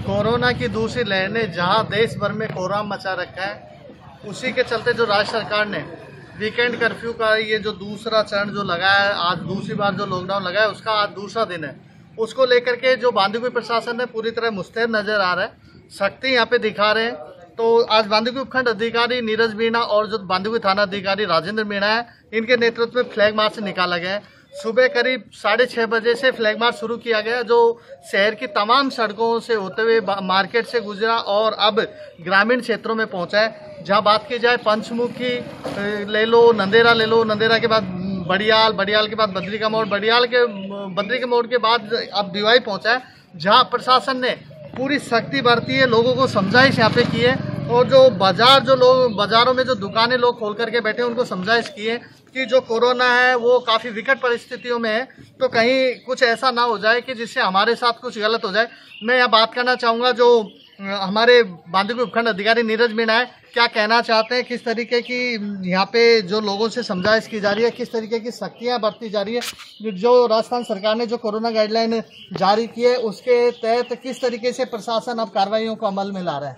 Corona की दूसरी लहर ने जहां देश भर में कोहराम मचा रखा है, उसी के चलते जो राज्य सरकार ने वीकेंड कर्फ्यू का ये जो दूसरा चरण जो लगाया है, आज दूसरी बार जो लॉकडाउन लगा है उसका आज दूसरा दिन है। उसको लेकर के जो बांदीकुई प्रशासन है पूरी तरह मुस्तैद नजर आ रहा है, सख्ती यहाँ पे दिखा रहे हैं। तो आज बांदीकुई उपखंड अधिकारी नीरज मीणा और जो बांदीकुई थाना अधिकारी राजेंद्र मीणा है, इनके नेतृत्व में फ्लैग मार्च निकाला गया है। सुबह करीब 6:30 बजे से फ्लैग मार्च शुरू किया गया, जो शहर की तमाम सड़कों से होते हुए मार्केट से गुजरा और अब ग्रामीण क्षेत्रों में पहुंचा है। जहां बात की जाए पंचमुखी ले लो, नंदेरा ले लो, नंदेरा के बाद बड़ियाल, बड़ियाल के बाद बद्री का मोड़, बद्री के मोड़ के बाद अब दिवाई पहुंचा है, जहां प्रशासन ने पूरी सख्ती बरती है, लोगों को समझाइश यहाँ पे की है। और जो बाजारों में जो दुकानें लोग खोल करके बैठे हैं उनको समझाइश की है कि जो कोरोना है वो काफ़ी विकट परिस्थितियों में है, तो कहीं कुछ ऐसा ना हो जाए कि जिससे हमारे साथ कुछ गलत हो जाए। मैं यहाँ बात करना चाहूँगा जो हमारे बांदीकुई उपखंड अधिकारी नीरज मीणा है, क्या कहना चाहते हैं, किस तरीके की यहाँ पे जो लोगों से समझाइश की जा रही है, किस तरीके की सख्तियाँ बरती जा रही है, जो राजस्थान सरकार ने जो कोरोना गाइडलाइन जारी की है उसके तहत किस तरीके से प्रशासन अब कार्रवाइयों को अमल में ला रहा है।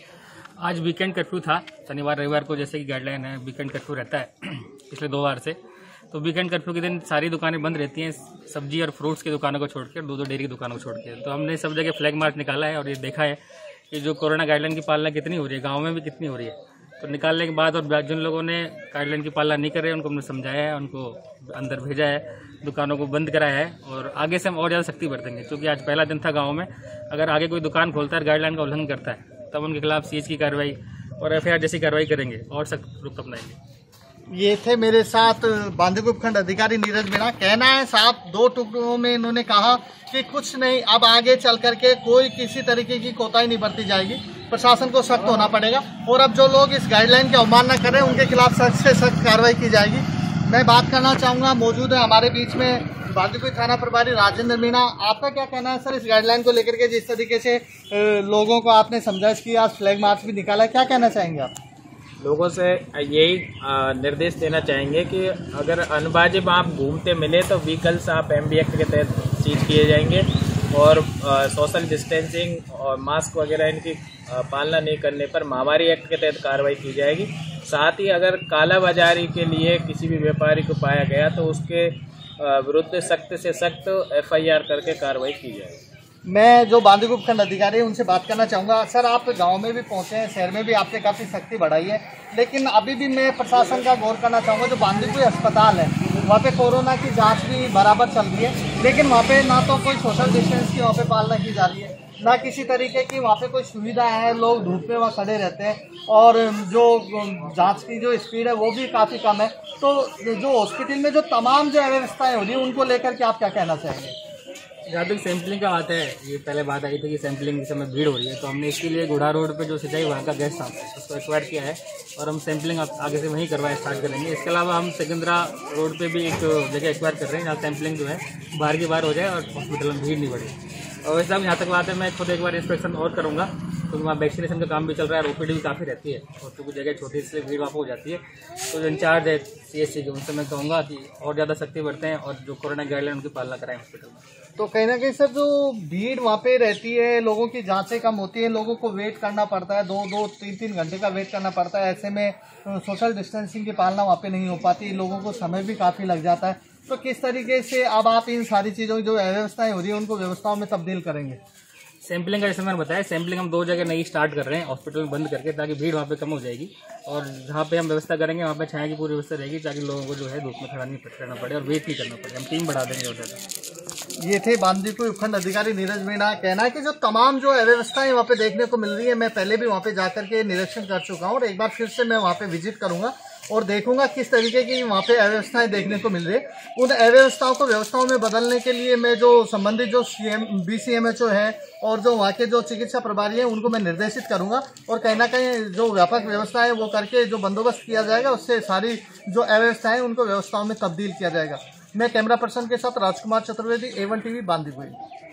आज वीकेंड कर्फ्यू था, शनिवार रविवार को जैसे कि गाइडलाइन है वीकेंड कर्फ्यू रहता है पिछले 2 बार से। तो वीकेंड कर्फ्यू के दिन सारी दुकानें बंद रहती हैं, सब्जी और फ्रूट्स की दुकानों को छोड़ के, 2-2 डेयरी की दुकानों को छोड़ के। तो हमने सब जगह फ्लैग मार्च निकाला है और ये देखा है कि जो कोरोना गाइडलाइन की पालना कितनी हो रही है, गाँव में भी कितनी हो रही है। तो निकालने के बाद और जिन लोगों ने गाइडलाइन की पालना नहीं कर रहे उनको हमने समझाया है, उनको अंदर भेजा है, दुकानों को बंद कराया है और आगे से हम और ज़्यादा सख्ती बरतेंगे। क्योंकि आज पहला दिन था गाँव में, अगर आगे कोई दुकान खोलता है गाइडलाइन का उल्लंघन करता है तब उनके खिलाफ सीज की कार्रवाई और एफआईआर जैसी कार्रवाई करेंगे और सख्त रुख अपनाएंगे। ये थे मेरे साथ बांदीकुई उपखंड अधिकारी नीरज मीणा। कहना है साहब 2 टुकड़ों में इन्होंने कहा कि कुछ नहीं, अब आगे चल करके कोई किसी तरीके की कोताही नहीं बरती जाएगी, प्रशासन को सख्त होना पड़ेगा और अब जो लोग इस गाइडलाइन की अवमानना कर रहे हैं उनके खिलाफ सख्त से सख्त कार्रवाई की जाएगी। मैं बात करना चाहूँगा, मौजूद है हमारे बीच में बांदीकुई थाना प्रभारी राजेंद्र मीणा। आपका क्या कहना है सर इस गाइडलाइन को लेकर के, जिस तरीके से लोगों को आपने समझाइश की, आज फ्लैग मार्च भी निकाला, क्या कहना चाहेंगे आप? लोगों से यही निर्देश देना चाहेंगे कि अगर अनवाजिब आप घूमते मिले तो व्हीकल्स आप MB एक्ट के तहत सीज किए जाएंगे और सोशल डिस्टेंसिंग और मास्क वगैरह इनकी पालना नहीं करने पर महामारी एक्ट के तहत कार्रवाई की जाएगी। साथ ही अगर कालाबाजारी के लिए किसी भी व्यापारी को पाया गया तो उसके विरुद्ध सख्त से सख्त FIR करके कार्रवाई की जाएगी। मैं जो बांदीकुई उपखंड अधिकारी है उनसे बात करना चाहूँगा। सर आप गांव में भी पहुँचे हैं, शहर में भी आपने काफ़ी सख्ती बढ़ाई है, लेकिन अभी भी मैं प्रशासन का गौर करना चाहूँगा, जो बांदीकुई अस्पताल है वहाँ पे कोरोना की जांच भी बराबर चल रही है, लेकिन वहाँ पे ना तो कोई सोशल डिस्टेंस की वहाँ पे पालना की जा रही है, ना किसी तरीके की वहाँ पे कोई सुविधा है, लोग धूप में वहाँ खड़े रहते हैं और जो जांच की जो स्पीड है वो भी काफ़ी कम है। तो जो हॉस्पिटल में जो तमाम जो व्यवस्थाएं हो रही है उनको लेकर के आप क्या कहना चाहेंगे? जहाँ तक सैम्पलिंग का बात है, ये पहले बात आई थी कि सैम्पलिंग के समय भीड़ हो रही है, तो हमने इसके लिए गुढ़ा रोड पे जो सिंचाई विभाग का गेस्ट हाउस है उसको एक्वायर किया है और हम सैम्पलिंग आगे से वहीं करवाए स्टार्ट करेंगे। इसके अलावा हम सिकंदरा रोड पे भी एक जगह एक्वायर कर रहे हैं जहाँ सैम्पलिंग जो है बाहर की बाहर हो जाए और हॉस्पिटल में भीड़ नहीं बढ़े। और वैसे अब यहाँ तक बात है, मैं खुद एक बार इंस्पेक्शन और करूँगा क्योंकि वहाँ वैक्सीनेशन का काम भी चल रहा है और OPD भी काफ़ी रहती है और क्योंकि जगह छोटी इसलिए भीड़ वहाँ हो जाती है। तो जो इंचार्ज है CSC के उनसे मैं कहूँगा कि और ज़्यादा सख्ती बरतें हैं और जो कोरोना गाइडलाइन उनकी पालना कराएं हॉस्पिटल में। तो कहीं ना कहीं सर जो भीड़ वहाँ पे रहती है, लोगों की जांचें कम होती है, लोगों को वेट करना पड़ता है, 2-2, 3-3 घंटे का वेट करना पड़ता है, ऐसे में सोशल डिस्टेंसिंग की पालना वहाँ पे नहीं हो पाती, लोगों को समय भी काफ़ी लग जाता है। तो किस तरीके से अब आप इन सारी चीज़ों की जो व्यवस्थाएं हो रही है उनको व्यवस्थाओं में तब्दील करेंगे? सैम्पलिंग का जैसे मैंने बताया, सैम्पलिंग हम 2 जगह नई स्टार्ट कर रहे हैं हॉस्पिटल में बंद करके, ताकि भीड़ वहाँ पे कम हो जाएगी और जहाँ पे हम व्यवस्था करेंगे वहाँ पे छाया की पूरी व्यवस्था रहेगी ताकि लोगों को जो है धूप में खड़ा नहीं रहना पड़े और वेट नहीं करना पड़े। हम टीम बढ़ा देंगे और ज़्यादा। ये थे बांदीकुई उपखंड अधिकारी नीरज मीणा। कहना है कि जो तमाम जो व्यवस्थाएं वहाँ पे देखने को मिल रही है, मैं पहले भी वहाँ पे जाकर के निरीक्षण कर चुका हूँ और एक बार फिर से मैं वहाँ पे विजिट करूँगा और देखूंगा किस तरीके की वहाँ पे अव्यवस्थाएं देखने को मिल रही है। उन अव्यवस्थाओं को व्यवस्थाओं में बदलने के लिए मैं जो संबंधित जो BCMHO है और जो वहाँ के जो चिकित्सा प्रभारी हैं उनको मैं निर्देशित करूंगा और कहीं ना कहीं जो व्यापक व्यवस्था है वो करके जो बंदोबस्त किया जाएगा उससे सारी जो अव्यवस्थाएं उनको व्यवस्थाओं में तब्दील किया जाएगा। मैं कैमरा पर्सन के साथ राजकुमार चतुर्वेदी, A1 TV, बांदीकुई।